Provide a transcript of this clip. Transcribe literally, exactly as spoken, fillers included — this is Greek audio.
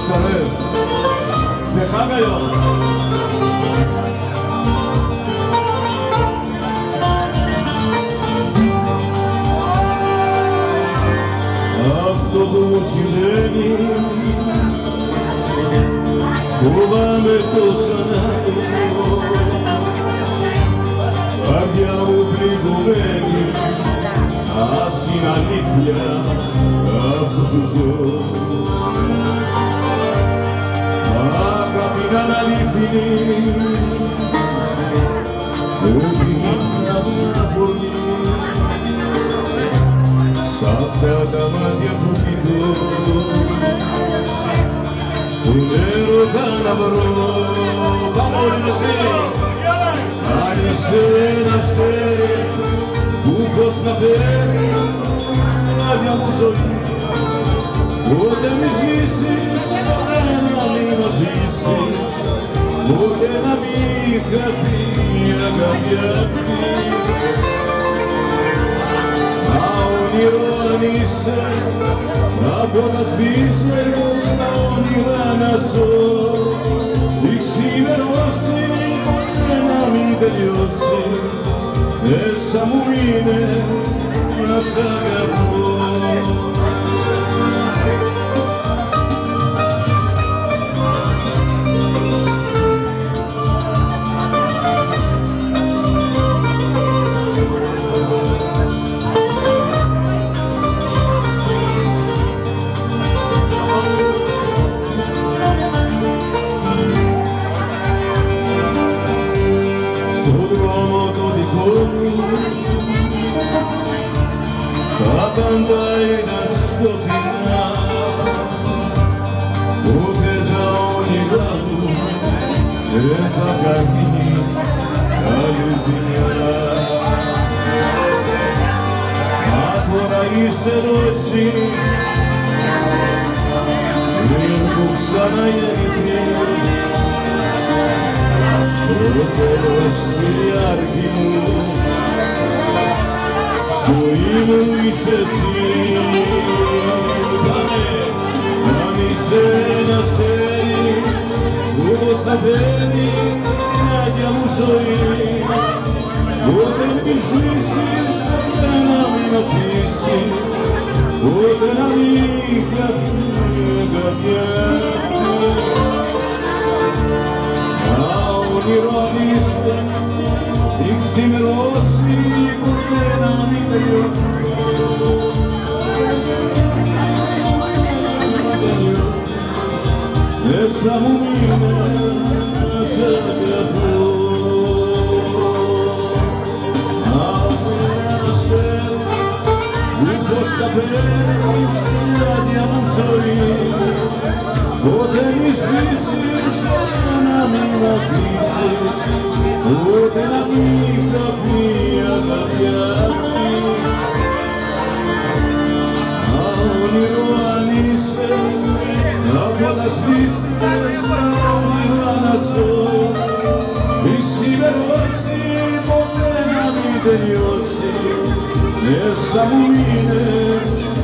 Σαρές, σε χάγαλιο. Αυτό που μου συμβαίνει φοβάμαι τόσα να το πω. Καρδιά μου πληγωμένη, ας είναι αλήθεια αυτό που ζω. Αγάπη να είναι αλήθινη, όχι μια πολύ. Σ' αυτά τα μάτια που κοιτώ, τον έρωτα να βρω. Πάμε όλοι μαζί! Αν είσαι ένα αστέρι που φως να φέρει άδεια μου ζωή, ούτε μη σβήσεις, ποτέ να μην αφήσεις, ποτέ να μην χαθεί η αγάπη αυτή. Όνειρο αν είσαι, από τα σβήσεις τα όνειρα να ζω. Η ξημερώσει, ποτέ να μην τελειώσει, μέσα μου είναι να σ' αγαπώ. Τα πάντα ήταν σκοτεινά, ούτε τα όνειρά μου δεν θα κάνει άλλη ζημιά. Μα τώρα είσαι εδώ εσύ, δεν μου ξανά η αλήθεια, το τέλος η αρχή μου. Ζωή μου είσαι εσύ, πάμε, αν είσαι ένα αστέρι που θα φέρνει άδεια μου ζωή. Ούτε μη σβήσεις, ποτέ να μην αφήσεις, ποτέ να μην χαθεί η καρδιά αυτή. Μα όνειρο αν είσαι, η ξημερώσει, ποτέ να μην τελειώσει. Μέσα μου είναι να σ' αγαπώ. Από ένα αστέρι που πως θα φέρεις την άδεια μου ζωή, ποτέ μη σβήσεις, ποτέ να μην αφήσεις, ποτέ να μην χαθεί η αγάπη αυτή. Όνειρο αν είσαι, από τα σβήσεις τα όνειρα να ζω. Μη ξημερώσει, ποτέ να μην τελειώσει, μέσα μου είναι